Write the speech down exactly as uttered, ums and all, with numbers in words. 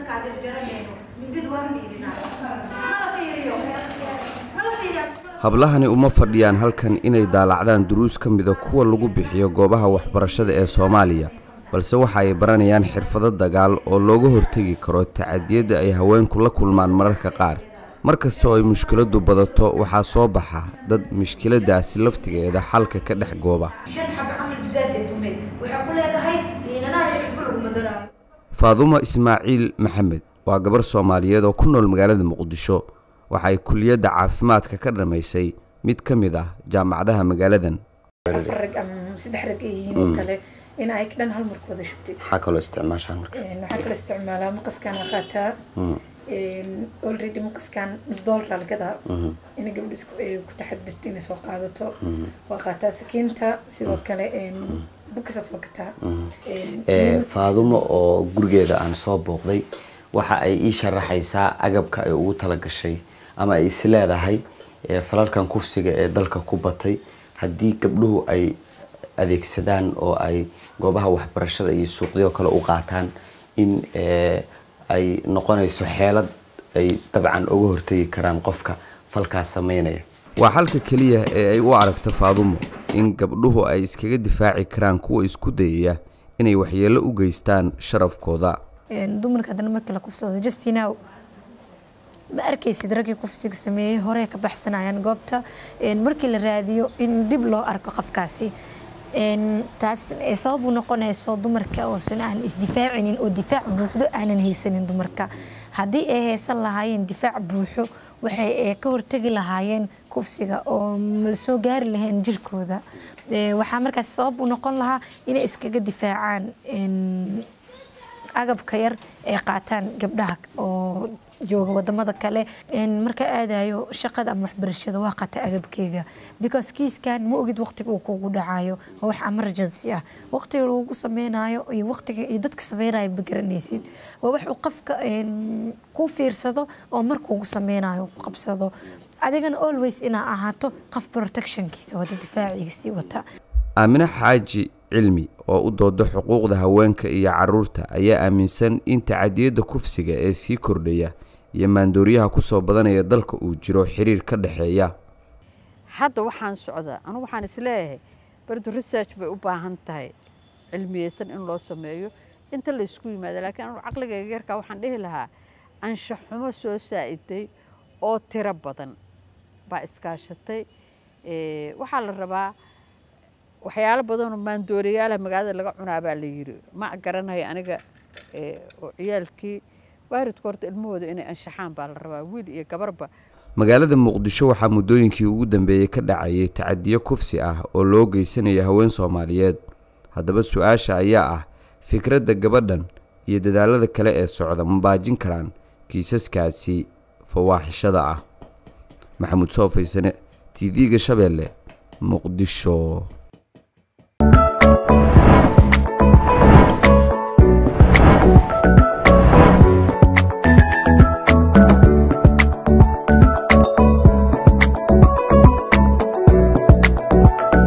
كادر جرمينو من دل وافيرنا اسمع لا فيريو ما لا فيريو hablahani uma fadhiyaan halkan inay daalacdaan duruus ka mid ah kuwa lagu bixiyo goobaha waxbarashada ee Soomaaliya balse waxa ay baranayaan xirfado dagaal oo looga hortagi karo tacadiyada ay haweenku la kulmaan mararka qaar markasta oo ay mushkiladu badato waxa soo baxa dad mushkiladaasi laftigeeda xalka ka dhex gooba Faadumo Ismaaciil Maxamed waa gabar Soomaaliyeed oo ku nool magaalada Muqdisho waxa ay kulliyadda caafimaadka ka dhamaysay mid ka mid ah jaamacadaha magaaladan farq am saddex rag yihiin kale in ay kadhan hal mar wada shubtay waxa kale isticmaashaan marka waxa kale isticmaalaa maqaskan qaata een already maqaskan dollar gada in gabadhu isku ku taxaddarto inay soo qaadato waa qaata sakiinta sidoo kale een bukasas waqta ee Faadumo oo gurigeeda aan soo booqday waxa ay ii sharaxaysaa agabka ay ugu tala gashay ama ay isleedahay ee falalkan kufsiga ee dalka ku batay hadii gabdhuhu ay adeegsadaan oo ay goobaha waxbarashada iyo suuqyada kale u qaataan in ee ay noqonayso xeelad ay dabcan uga hortagi karaan qofka falkaas sameynaya waa halka kaliya ee ay u aragto Faadumo in gabdhuhu ay iskaga difaaci karaan kuwa isku dayaya inay waxyeello u geystaan sharafkooda een dumarka hadana markii la kufsado just now ma arkaysid ragii kufsiga sameeyay hore ka baxsanayaan goobta een markii la raadiyo in dib loo arko qofkaasi een taas sabab u noqonayso dumarka oo aan isdifaacinin oo difaac buuxdo aanan haysanin dumarka hadii ay haysan lahaayeen difaac buuxo waxay ka hortagi lahaayeen kufsiga oo la soo gaari lahayn jirkooda waxa markaas sabab u noqon lahaa inay iskaga difaacaan een agabka yar ee qaataan gabdhaha oo jooga wadamada kale in marka aadayo shaqada ama waxbarashada waa qaata agabkeyga because kiiskan ma ogid waqtiga uu kugu dhacayo wax emergency ah waqtiga uu sameynayo iyo waqtiga ay dadka sameynayo bagaranaysid waa wax uu qofka ku fiirsado oo markuu uu sameynayo qabsado adigana always ina ahaato qof protection kiisa wada difaaciisa wata Aamina Xaaji cilmi oo u doodo xuquuqda haweenka iyo caruurta ayaa aaminsan in tacadiyada kufsiga ee sii kordhaya iyo maandooriyaha ku soo badanaya dalka uu jiro xiriir ka dhaxeeya hadda waxaan socdaa anigu waxaan isleeyahay bardu research bay u baahan tahay cilmiyeysan in loo sameeyo inta la isku yimaado laakiin anigu caqligayga yarka waxaan dhihi lahaa anshax xumo soo saaciday oo tiro badan baa iskaashatay ee waxa la rabaa waxyaalo badan oo maandooriyaal magaalada laga cunaa baa la yiri ma garanayo aniga ee oo ciyaalkii waarid koorta ilmahooda inay anshaxaan baa la rabaa wiil iyo gabarba magaalada Muqdisho waxa muddooyinkii ugu dambeeyay ka dhacay tacadiyo kufsi ah oo loo geysanayo haween Soomaaliyeed hadaba su'aasha ayaa ah fikradda gabadhan iyo dadaalada kale ee socda ma baajin karaan kiisaskaasi fawaaxishada ah Maxamuud Soofaysane T V-ga Shabeelle Muqdisho.